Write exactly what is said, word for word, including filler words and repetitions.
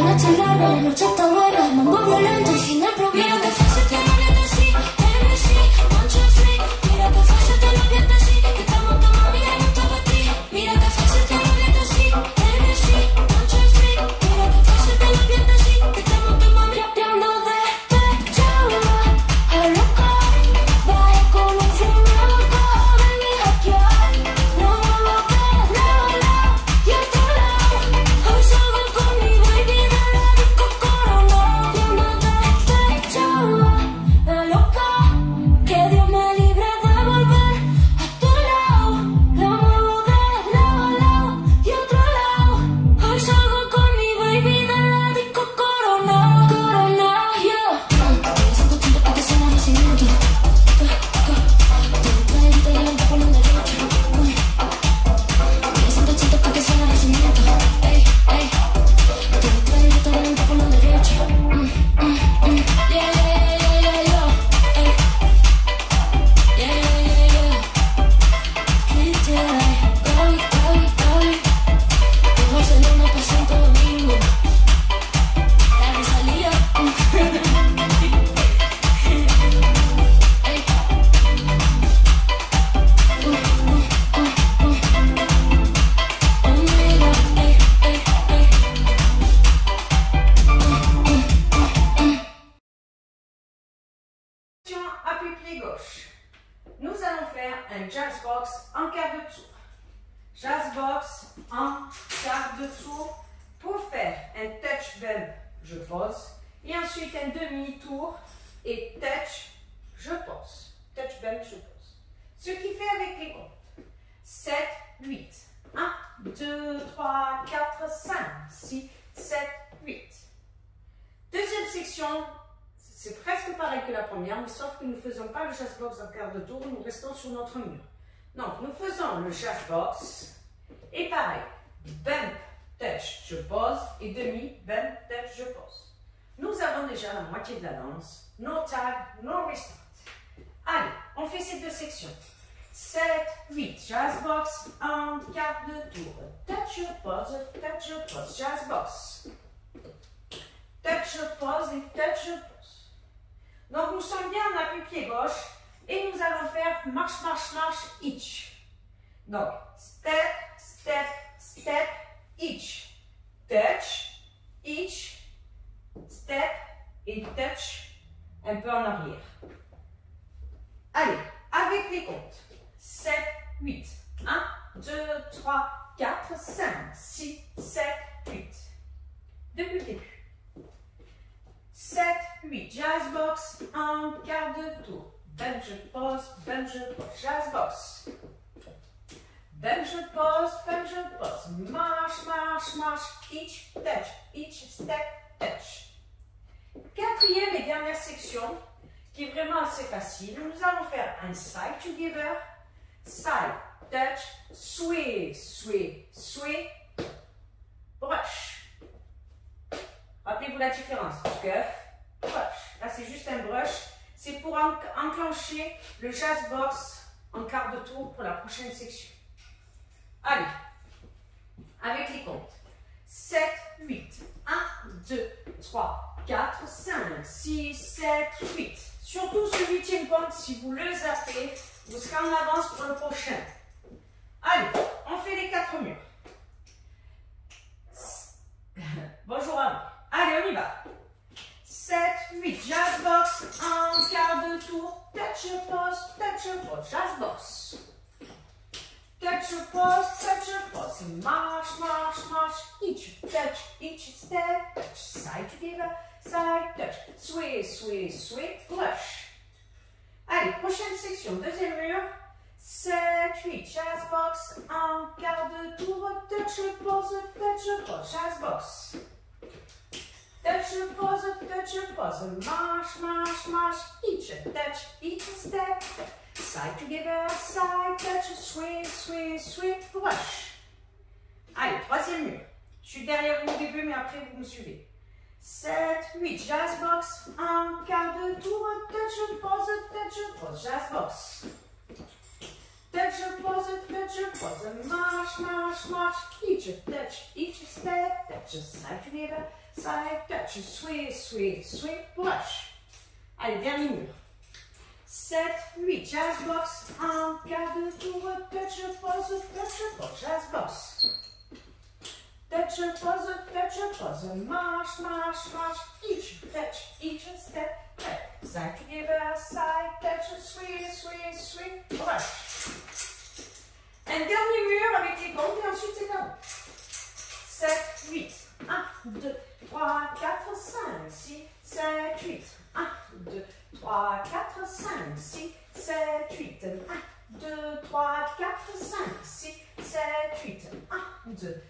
noche larga, la noche está buena, mambo violento y sin el problema. Mira que fácil te lo viento así, N C, one, two, three. Mira que fácil te lo viento así, que estamos con mami y no está para ti. Mira que fácil te lo viento así, N C, one, two, three. Mira que fácil te lo viento así, que estamos con mami y ando de pechada a loca. Baje con un flow loco, baby, aquí hay. No me lo ves, lado a lado y otro lado. Hoy salgo con mi baby de la disco Corona. Y ando de pechada a loca. Que Dios me libre de volver a tu lado. La muevo de lado a lado y otro lado. Hoy salgo con mi baby de la disco Corona. Corona, yeah. Me siento contenta porque se me nacimiento. Te trae y te levanta por un derecho. Me siento chita porque se me nacimiento. Ey, ey. Te trae y te levanta por un derecho. Yeah, yeah, yeah, yeah, yeah. Ey. Yeah, yeah, yeah, yeah. ¿Qué te da? Ay, ay, ay. De Barcelona pa' Santo Domingo. La Rosalía. Ey. Oh, mira, ey, ey, ey. Appui pied gauche. Nous allons faire un jazz box en quart de tour. Jazz box en quart de tour pour faire un touch bump, je pose, et ensuite un demi-tour et touch, je pose. Touch bump, je pose. Ce qui fait avec les comptes. sept, huit. un, deux, trois, quatre, cinq, six, sept, huit. Deuxième section. C'est presque pareil que la première, mais sauf que nous ne faisons pas le jazz box en quart de tour, nous restons sur notre mur. Donc, nous faisons le jazz box, et pareil, bump, touch, je pose, et demi, bump, touch, je pose. Nous avons déjà la moitié de la danse, no tag, no restart. Allez, on fait ces deux sections. sept, huit, jazz box en quart de tour. Touch, je pose, touch, je pose, jazz box. Touch, je pose, et touch, je pose. Donc, nous sommes bien en appui pied gauche et nous allons faire marche, marche, marche, each. Donc, step, step, step, each. Touch, each, step et touch un peu en arrière. Allez, avec les comptes. sept, huit. un, deux, trois, quatre, cinq, six, sept, huit. Depuis le début. sept, huit, jazz box en quart de tour. Bump, je pose, bump, je pose, jazz box. Bump, je pose, bump, je pose. Marche, marche, marche, each, touch, each, step, touch. Quatrième et dernière section, qui est vraiment assez facile. Nous allons faire un side together, side, touch, sway, sway, sway, brush. Rappelez-vous la différence. Scuff, brush. Là, c'est juste un brush. C'est pour enclencher le jazz box en quart de tour pour la prochaine section. Allez, avec les comptes. sept, huit. un, deux, trois, quatre, cinq, six, sept, huit. Surtout ce huitième compte, si vous le zappez, vous serez en avance pour le prochain. Allez, on fait les quatre murs. Bonjour à vous. Allez, on y va. sept, huit, jazz box en quart de tour. Touch, pose, touch, pose, jazz box. Touch, pose, touch, pose. Marche, marche, marche. Each, touch, each, step, touch. Side together, side, touch. Sway, sway, sway, brush. Allez, prochaine section, deuxième mur. sept, huit, jazz box en quart de tour. Touch, pose, touch, pose, jazz box. Touch, pose, touch, pose, marche, marche, marche, each, touch, each, step, side together, side, touch, sway, sway, sway, brush. Allez, troisième mur. Je suis derrière vous au début, mais après vous me suivez. sept, huit, jazz box, un quart de tour, touch, pose, touch, pose, jazz box. touch, pause, touch, pause, marche, marche, marche, each touch, each step, touch, side to neighbor, side, touch, sway, sway, sway, push. Allez, dernier mur. sept, huit, jazz box, un, quart de tour, touch, pause, touch, pause, jazz box. Touch, pause, touch, pause, marche, marche, marche, each touch, each step, touch, side to neighbor, side, touch, sway, sway, sway, push. Un dernier mur avec les comptes et ensuite c'est comme sept, huit, un, deux, trois, quatre, cinq, six, sept, huit, un, deux, trois, quatre, cinq, six, sept, huit, un, deux, trois, quatre, cinq, six, sept, huit, un, deux,